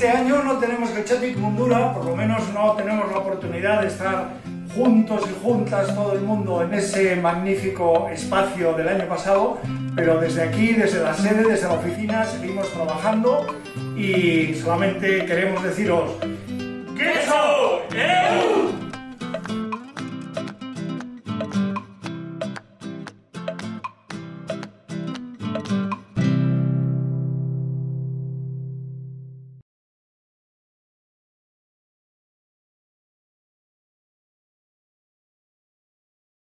este año no tenemos Getxotik Mundura, por lo menos no tenemos la oportunidad de estar juntos y juntas todo el mundo en ese magnífico espacio del año pasado, pero desde aquí, desde la sede, desde la oficina, seguimos trabajando y solamente queremos deciros ¡Getxo!